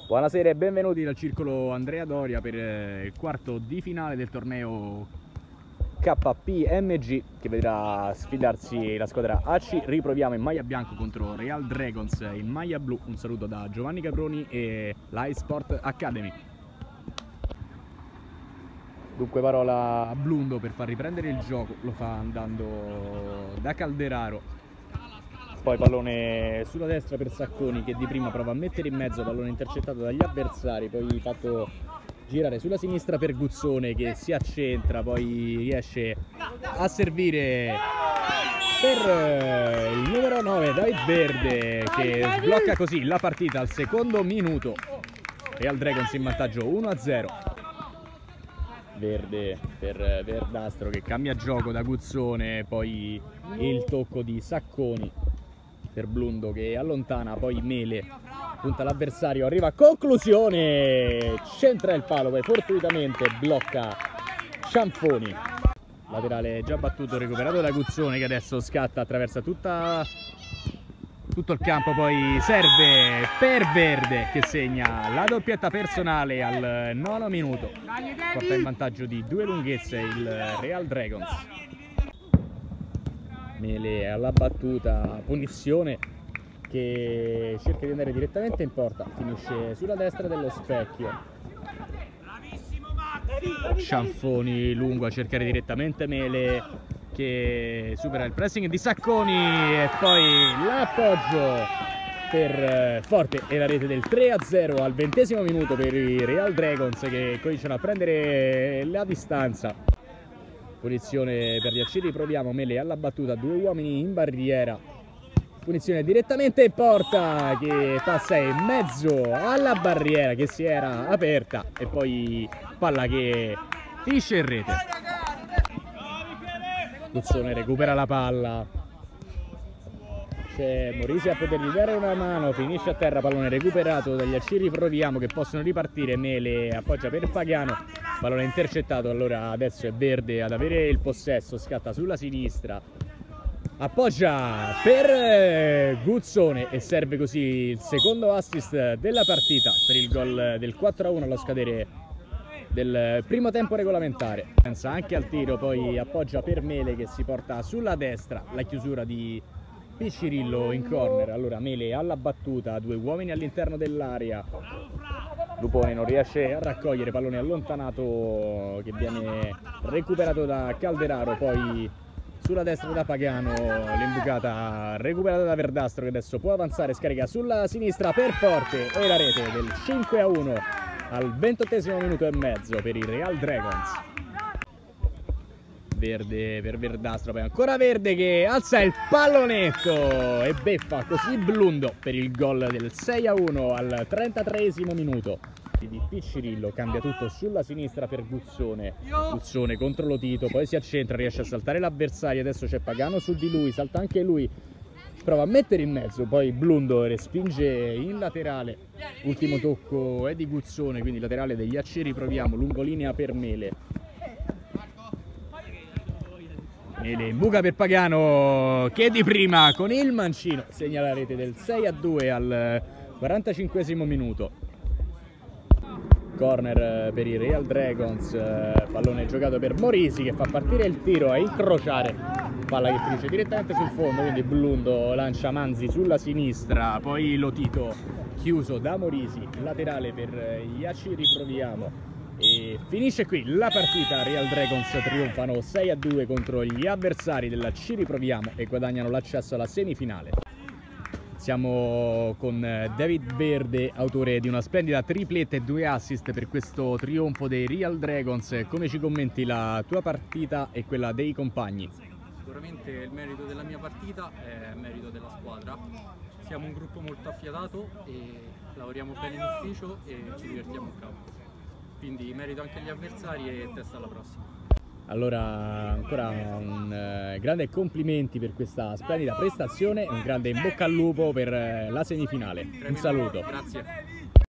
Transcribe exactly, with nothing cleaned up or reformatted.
Buonasera e benvenuti dal circolo Andrea Doria per il quarto di finale del torneo K P M G che vedrà sfidarsi la squadra A C. Riproviamo in maglia bianco contro Real Dragons in maglia blu. Un saluto da Giovanni Caproni e l'iSport Academy. Dunque parola a Blundo per far riprendere il gioco, lo fa andando da Calderaro. Poi pallone sulla destra per Sacconi che di prima prova a mettere in mezzo, pallone intercettato dagli avversari, poi fatto girare sulla sinistra per Guzzone che si accentra, poi riesce a servire per il numero nove David Verde che sblocca così la partita al secondo minuto. Real Dragons in vantaggio uno a zero. Verde per Verdastro che cambia gioco da Guzzone, poi il tocco di Sacconi per Blundo che allontana, poi Mele punta l'avversario, arriva a conclusione, centra il palo, poi fortuitamente blocca Cianfoni. Laterale già battuto, recuperato da Guzzone che adesso scatta, attraversa tutta, tutto il campo, poi serve per Verde che segna la doppietta personale al nono minuto. Porta in vantaggio di due lunghezze il Real Dragons. Mele alla battuta, punizione che cerca di andare direttamente in porta, finisce sulla destra dello specchio. Cianfoni lungo a cercare direttamente Mele che supera il pressing di Sacconi e poi l'appoggio per Forte e la rete del tre a zero al ventesimo minuto per i Real Dragons che cominciano a prendere la distanza. Punizione per gli Acciri, proviamo Mele alla battuta, due uomini in barriera, punizione direttamente in porta che passa in mezzo alla barriera che si era aperta e poi palla che finisce in rete. Guzzone recupera la palla, c'è Morisi a potergli dare una mano, finisce a terra, pallone recuperato dagli Acciri, proviamo che possono ripartire. Mele appoggia per Pagano, pallone intercettato, allora adesso è Verde ad avere il possesso, scatta sulla sinistra, appoggia per Guzzone e serve così il secondo assist della partita per il gol del quattro a uno allo scadere del primo tempo regolamentare. Pensa anche al tiro, poi appoggia per Mele che si porta sulla destra, la chiusura di Piccirillo in corner, allora Mele alla battuta, due uomini all'interno dell'area, Lupone non riesce a raccogliere, pallone allontanato che viene recuperato da Calderaro, poi sulla destra da Pagano, l'imbucata recuperata da Verdastro che adesso può avanzare, scarica sulla sinistra per Forte e la rete del cinque a uno al ventottesimo minuto e mezzo per i Real Dragons. Verde per Verdastro, poi ancora Verde che alza il pallonetto e beffa così Blundo per il gol del sei a uno al trentatreesimo minuto. Di Piccirillo cambia tutto sulla sinistra per Guzzone, Guzzone contro Lotito, poi si accentra, riesce a saltare l'avversario, adesso c'è Pagano su di lui, salta anche lui, prova a mettere in mezzo, poi Blundo respinge in laterale, ultimo tocco è di Guzzone, quindi laterale degli Acciri, proviamo lungolinea per Mele. Mele in buca per Pagano che di prima con il mancino segna la rete del sei a due al quarantacinquesimo minuto. Corner per i Real Dragons, pallone giocato per Morisi che fa partire il tiro a incrociare, palla che finisce direttamente sul fondo, quindi Blundo lancia Manzi sulla sinistra, poi Lotito chiuso da Morisi, laterale per gli Acciri, proviamo. E finisce qui la partita, Real Dragons trionfano sei a due contro gli avversari della Ci Riproviamo e guadagnano l'accesso alla semifinale. Siamo con David Verde, autore di una splendida tripletta e due assist per questo trionfo dei Real Dragons. Come ci commenti la tua partita e quella dei compagni? Sicuramente il merito della mia partita è merito della squadra. Siamo un gruppo molto affiatato e lavoriamo bene in ufficio e ci divertiamo in campo. Quindi merito anche agli avversari e testa alla prossima. Allora ancora un eh, grande complimenti per questa splendida prestazione e un grande in bocca al lupo per eh, la semifinale. Un saluto. Grazie.